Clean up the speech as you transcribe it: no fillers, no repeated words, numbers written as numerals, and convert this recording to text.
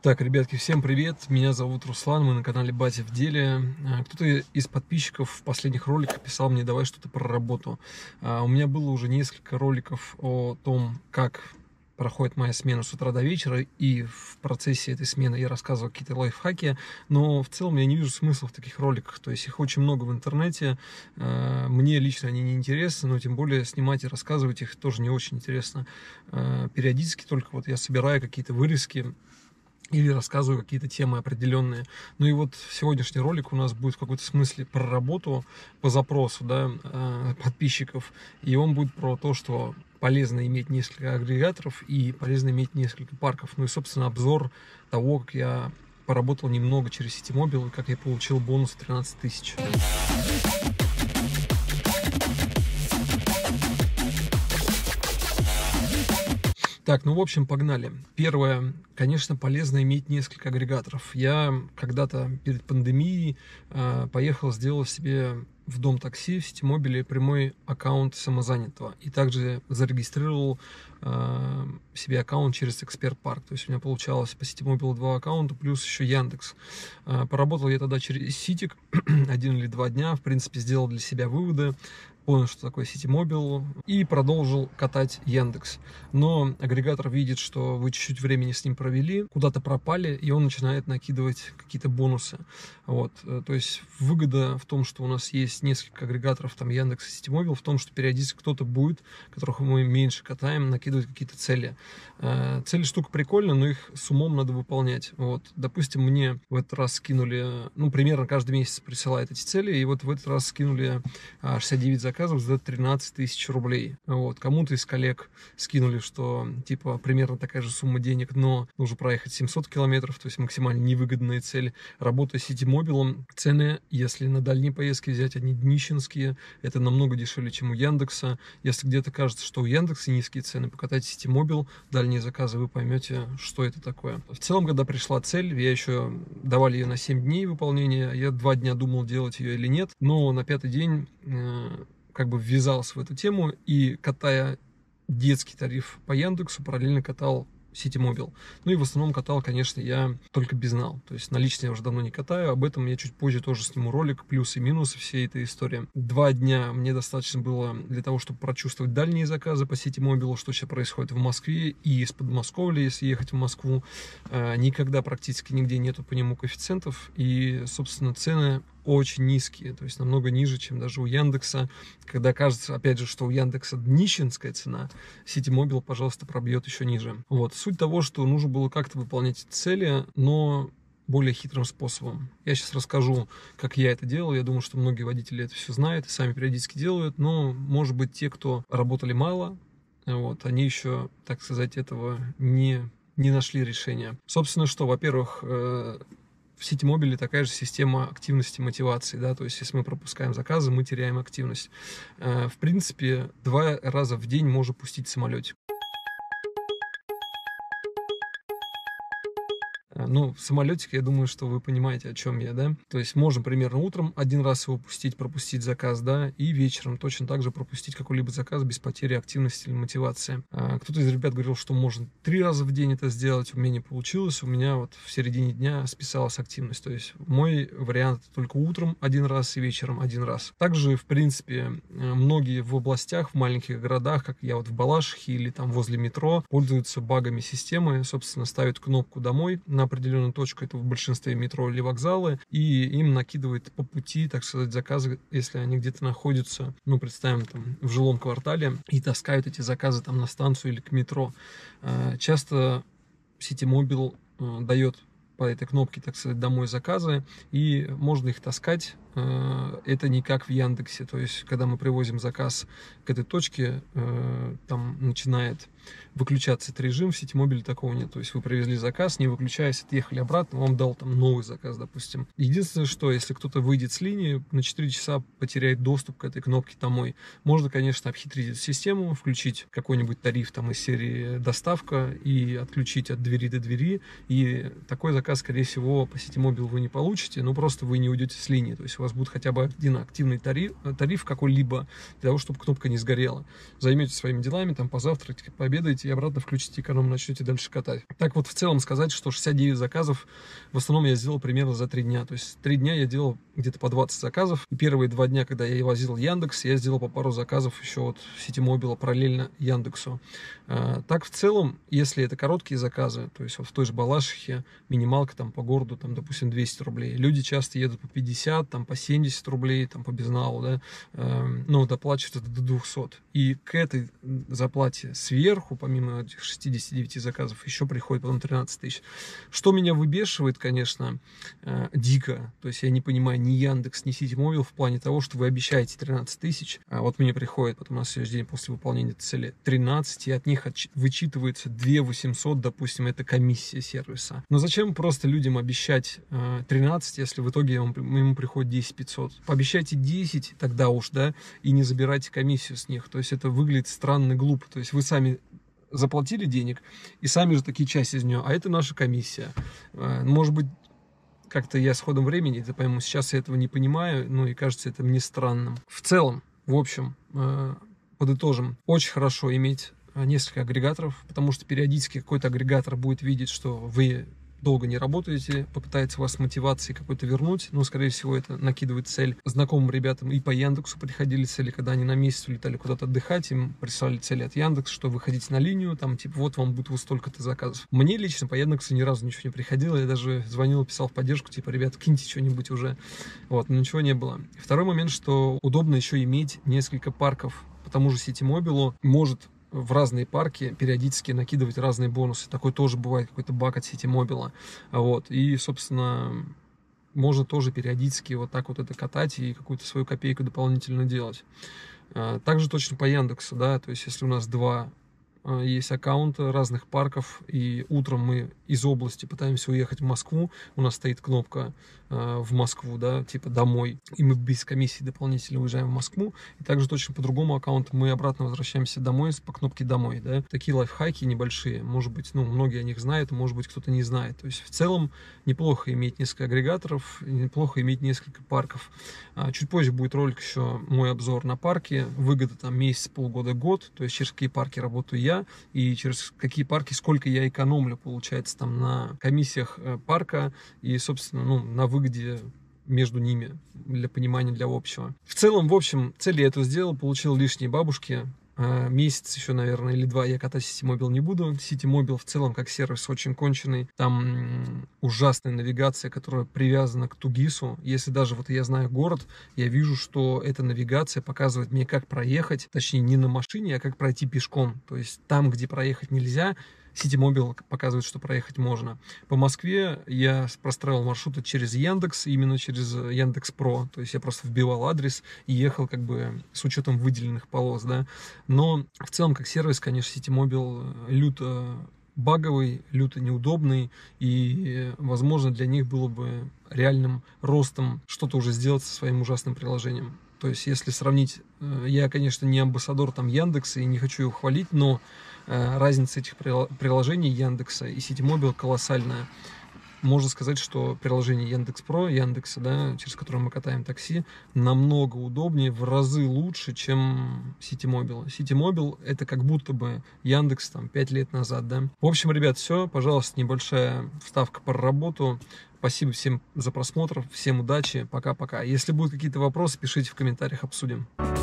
Так, ребятки, всем привет, меня зовут Руслан, мы на канале Батя в деле. Кто-то из подписчиков в последних роликах писал мне, давай что-то про работу. У меня было уже несколько роликов о том, как проходит моя смена с утра до вечера, и в процессе этой смены я рассказывал какие-то лайфхаки, но в целом я не вижу смысла в таких роликах, то есть их очень много в интернете, мне лично они не интересны, но тем более снимать и рассказывать их тоже не очень интересно. Периодически только вот я собираю какие-то вырезки, или рассказываю какие-то темы определенные. Ну и вот сегодняшний ролик у нас будет в какой-то смысле про работу по запросу, да, подписчиков. И он будет про то, что полезно иметь несколько агрегаторов и полезно иметь несколько парков. Ну и, собственно, обзор того, как я поработал немного через Ситимобил и как я получил бонус 13 тысяч. Так, ну в общем, погнали. Первое, конечно, полезно иметь несколько агрегаторов. Я когда-то перед пандемией поехал, сделал себе в Дом такси в Ситимобиле прямой аккаунт самозанятого. И также зарегистрировал себе аккаунт через Эксперт Парк. То есть у меня получалось по Ситимобилу 2 аккаунта, плюс еще Яндекс. Поработал я тогда через Ситик 1 или 2 дня. В принципе, сделал для себя выводы. Понял, что такое Ситимобил, и продолжил катать Яндекс. Но агрегатор видит, что вы чуть-чуть времени с ним провели, куда-то пропали, и он начинает накидывать какие-то бонусы. Вот. То есть выгода в том, что у нас есть несколько агрегаторов, там Яндекс и Ситимобил, в том, что периодически кто-то будет, которых мы меньше катаем, накидывать какие-то цели. Цели штука прикольная, но их с умом надо выполнять. Вот. Допустим, мне в этот раз скинули, ну, примерно каждый месяц присылают эти цели, и вот в этот раз скинули 69 заказов за 13 тысяч рублей. Вот. Кому-то из коллег скинули, что типа примерно такая же сумма денег, но нужно проехать 700 километров, то есть максимально невыгодная цель. Работая с Ситимобилом, цены, если на дальние поездки взять, они днищенские, это намного дешевле, чем у Яндекса. Если где-то кажется, что у Яндекса низкие цены, покатайте Ситимобил, дальние заказы, вы поймете, что это такое. В целом, когда пришла цель, я еще давали ее на 7 дней выполнения, я 2 дня думал, делать ее или нет, но на 5-й день как бы ввязался в эту тему и, катая детский тариф по Яндексу, параллельно катал Ситимобил. Ну и в основном катал, конечно, я только безнал. То есть наличные я уже давно не катаю. Об этом я чуть позже тоже сниму ролик, плюсы и минусы всей этой истории. 2 дня мне достаточно было для того, чтобы прочувствовать дальние заказы по Ситимобилу, что сейчас происходит в Москве и из Подмосковья, если ехать в Москву. Никогда практически нигде нету по нему коэффициентов. И, собственно, цены очень низкие, то есть намного ниже, чем даже у Яндекса. Когда кажется, опять же, что у Яндекса днищенская цена, Ситимобил, пожалуйста, пробьет еще ниже. Вот. Суть того, что нужно было как-то выполнять эти цели, но более хитрым способом. Я сейчас расскажу, как я это делал. Я думаю, что многие водители это все знают и сами периодически делают, но, может быть, те, кто работали мало, вот, они еще, так сказать, этого не нашли решения. Собственно, что, во-первых, в Ситимобиле такая же система активности и мотивации, да, то есть если мы пропускаем заказы, мы теряем активность. В принципе, 2 раза в день можно пустить самолетик. Ну, самолетик, я думаю, что вы понимаете, о чем я, да? То есть можем примерно утром 1 раз его пустить, пропустить заказ, да, и вечером точно так же пропустить какой-либо заказ без потери активности или мотивации. Кто-то из ребят говорил, что можно 3 раза в день это сделать, у меня не получилось, у меня вот в середине дня списалась активность. То есть мой вариант только утром 1 раз и вечером 1 раз. Также, в принципе, многие в областях, в маленьких городах, как я вот в Балашихе или там возле метро, пользуются багами системы, собственно, ставят кнопку «Домой» на определенную точку, это в большинстве метро или вокзалы, и им накидывает по пути, так сказать, заказы, если они где-то находятся, ну, представим, там, в жилом квартале, и таскают эти заказы там на станцию или к метро. Часто Ситимобил дает по этой кнопке, так сказать, «Домой» заказы, и можно их таскать. Это не как в Яндексе, то есть, когда мы привозим заказ к этой точке, там начинает выключаться этот режим, в Ситимобиле такого нет, то есть вы привезли заказ, не выключаясь, отъехали обратно, вам дал там новый заказ, допустим. Единственное, что если кто-то выйдет с линии, на 4 часа потеряет доступ к этой кнопке «Домой». Можно, конечно, обхитрить эту систему, включить какой-нибудь тариф там из серии «Доставка» и отключить от двери до двери, и такой заказ, скорее всего, по Ситимобилу вы не получите, но просто вы не уйдете с линии, то есть у вас будет хотя бы один активный тариф какой-либо, для того, чтобы кнопка не сгорела. Займетесь своими делами, там позавтракаете, пообедаете и обратно включите эконом, начнете дальше катать. Так вот, в целом сказать, что 69 заказов в основном я сделал примерно за 3 дня. То есть 3 дня я делал где-то по 20 заказов. И первые 2 дня, когда я возил Яндекс, я сделал по пару заказов еще от Ситимобила параллельно Яндексу. Так в целом, если это короткие заказы, то есть вот в той же Балашихе минималка там по городу, там, допустим, 200 рублей. Люди часто едут по 50, там, по 70 рублей, там, по безналу, да, но доплачивают это до 200. И к этой заплате сверху, помимо этих 69 заказов, еще приходит потом 13 тысяч. Что меня выбешивает, конечно, дико, то есть я не понимаю ни Яндекс, ни Ситимобил в плане того, что вы обещаете 13 тысяч, а вот мне приходит потом на следующий день после выполнения цели 13, и от них вычитывается 2 800, допустим, это комиссия сервиса. Но зачем просто людям обещать 13, если в итоге ему приходит 10 500? Пообещайте 10, тогда уж, да, и не забирайте комиссию с них. То есть это выглядит странно глупо. То есть вы сами заплатили денег и сами же такие часть из нее, а это наша комиссия. Может быть, как-то я с ходом времени это пойму. Сейчас я этого не понимаю, ну и кажется это мне странным. В целом, в общем, подытожим, очень хорошо иметь несколько агрегаторов, потому что периодически какой-то агрегатор будет видеть, что вы долго не работаете, попытается вас мотивацией какой-то вернуть, но, скорее всего, это накидывает цель. Знакомым ребятам и по Яндексу приходили цели, когда они на месяц улетали куда-то отдыхать, им прислали цели от Яндекса, что выходите на линию, там, типа, вот вам будет вот столько-то заказов. Мне лично по Яндексу ни разу ничего не приходило, я даже звонил, писал в поддержку, типа, ребят, киньте что-нибудь уже, вот, но ничего не было. Второй момент, что удобно еще иметь несколько парков, по тому же Ситимобилу может в разные парки периодически накидывать разные бонусы. Такой тоже бывает, какой-то баг от Ситимобила. Вот. И, собственно, можно тоже периодически вот так вот это катать и какую-то свою копейку дополнительно делать. Также точно по Яндексу, да, то есть если у нас есть аккаунты разных парков, и утром мы из области пытаемся уехать в Москву, у нас стоит кнопка в Москву, да, типа домой, и мы без комиссии дополнительно уезжаем в Москву, и также точно по другому аккаунту мы обратно возвращаемся домой по кнопке домой, да. Такие лайфхаки небольшие, может быть, ну, многие о них знают, может быть, кто-то не знает. То есть в целом неплохо иметь несколько агрегаторов, неплохо иметь несколько парков. Чуть позже будет ролик еще мой обзор на парки, выгода там месяц, полгода, год, то есть через какие парки работаю я, и через какие парки сколько я экономлю, получается, там на комиссиях парка и, собственно, ну, на выгоде между ними, для понимания, для общего. В целом, в общем, цели я это сделал, получил лишние бабушки. Месяц еще, наверное, или 2 я катать Ситимобил не буду. Ситимобил в целом как сервис очень конченый. Там ужасная навигация, которая привязана к Тугису. Если даже вот я знаю город, я вижу, что эта навигация показывает мне, как проехать, точнее не на машине, а как пройти пешком. То есть там, где проехать нельзя, Ситимобил показывает, что проехать можно. По Москве я простраивал маршруты через Яндекс, именно через Яндекс.Про. То есть я просто вбивал адрес и ехал как бы с учетом выделенных полос, да. Но в целом как сервис, конечно, Ситимобил люто баговый, люто неудобный, и, возможно, для них было бы реальным ростом что-то уже сделать со своим ужасным приложением. То есть, если сравнить, я, конечно, не амбассадор там Яндекса и не хочу его хвалить, но разница этих приложений Яндекса и Ситимобил колоссальная. Можно сказать, что приложение Яндекс.Про, Яндекса, да, через которое мы катаем такси, намного удобнее, в разы лучше, чем Ситимобил. Ситимобил — это как будто бы Яндекс там 5 лет назад, да. В общем, ребят, все. Пожалуйста, небольшая вставка про работу. Спасибо всем за просмотр, всем удачи, пока-пока. Если будут какие-то вопросы, пишите в комментариях, обсудим.